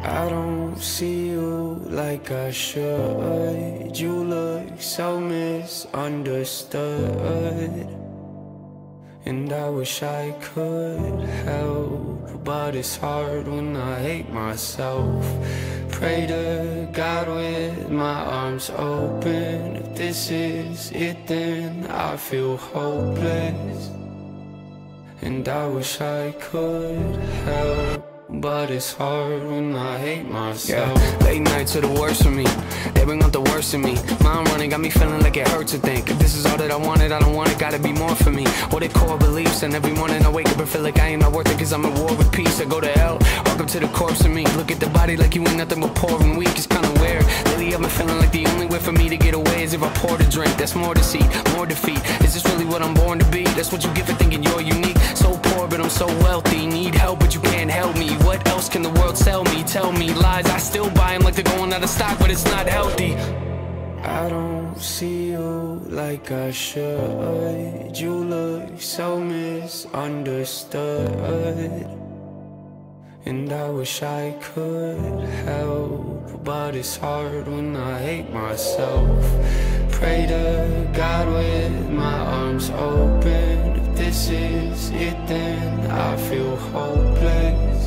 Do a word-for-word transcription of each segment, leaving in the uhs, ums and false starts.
I don't see you like I should. You look so misunderstood, and I wish I could help, but it's hard when I hate myself. Pray to God with my arms open. If this is it, then I feel hopeless, and I wish I could help, but it's hard when I hate myself. Yeah, late nights are the worst for me. They bring out the worst in me. Mind running got me feeling like it hurts to think. If this is all that I wanted, I don't want it, gotta be more for me. What they core beliefs, and every morning I wake up and feel like I ain't not worth it, cause I'm at war with peace. I go to hell, welcome to the corpse of me. Look at the body like you ain't nothing but poor and weak. It's kinda weird. Lately I've been feeling like the only way for me to get away is if I pour the drink. That's more deceit, more defeat. Is this really what I'm born to be? That's what you get for thinking you're unique. So poor but I'm so wealthy. Need help but you can't help me. What else can the world sell me? Tell me lies, I still buy them like they're going out of stock, but it's not healthy. I don't see you like I should. You look so misunderstood, and I wish I could help, but it's hard when I hate myself. Pray to God with my arms open. If this is it, then I feel hopeless,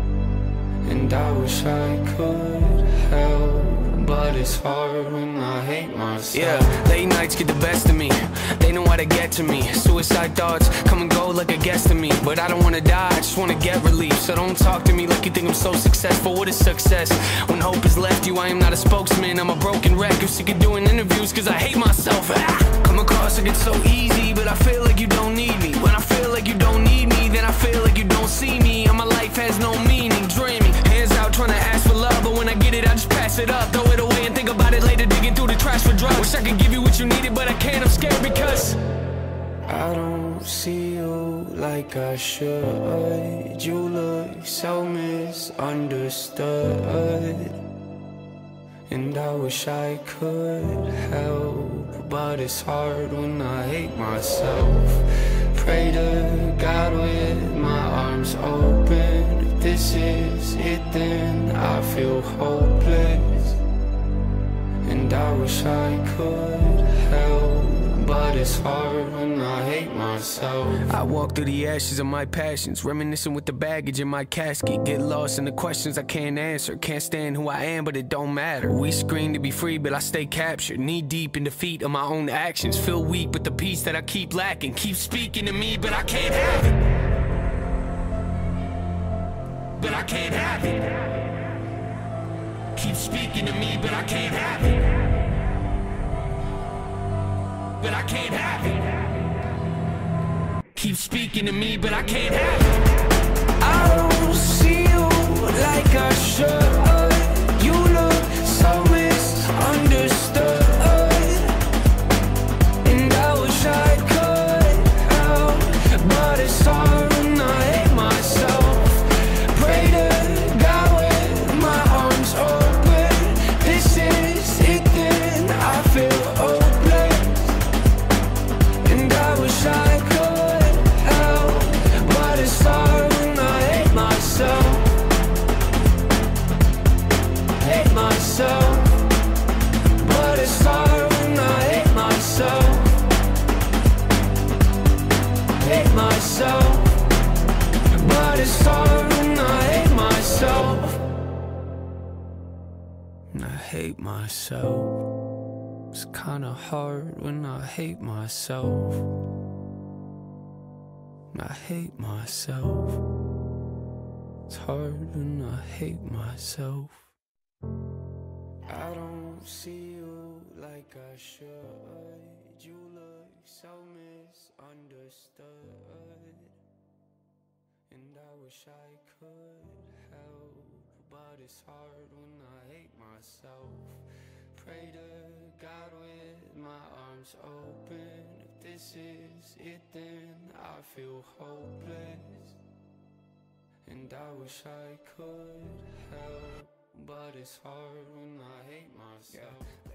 and I wish I could help, but it's hard when I hate myself. Yeah, late nights get the best of me. They know how to get to me. Suicide thoughts come and go like a guest to me. But I don't wanna die, I just wanna get relief. So don't talk to me like you think I'm so successful. What is success? When hope has left you, I am not a spokesman. I'm a broken wreck. You're sick of doing interviews cause I hate myself. Ah! Come across like it's so easy, but I feel like you don't need me. When I feel like you don't need me, then I feel like you don't see me. And my life has no meaning, dreaming. Hands out trying to ask for love, but when I get it, I just pass it up. Throw it away and think about it later, digging through the trash for drugs. Wish I could give you what you needed, but I can't, I'm scared because I don't see you like I should. You look so misunderstood, and I wish I could help, but it's hard when I hate myself. Pray to God with my arms open. If this is it, then I feel hopeless, and I wish I could help, but it's hard when I hate myself. I walk through the ashes of my passions, reminiscing with the baggage in my casket. Get lost in the questions I can't answer. Can't stand who I am, but it don't matter. We scream to be free, but I stay captured. Knee deep in defeat of my own actions. Feel weak, but the peace that I keep lacking keep speaking to me, but I can't have it. But I can't have it. Keep speaking to me, but I can't have it. But I can't have it. Keep speaking to me, but I can't have it. I don't see you like I should. You look so misunderstood, and I wish I could help, but it's hard when I hate myself. Pray to God with my arms open. This is it, then I feel hopeless, and I wish I could help, but it's hard when I hate myself. Hate myself, but it's hard when I hate myself. Hate myself, but it's hard when I hate myself. I hate myself. It's kinda hard when I hate myself. I hate myself. It's hard when I hate myself. I don't see you like I should. You look so misunderstood, and I wish I could help, but it's hard when I hate myself. Pray to God with my arms open. If this is it, then I feel hopeless, and I wish I could help, but it's hard when I hate myself. Yeah.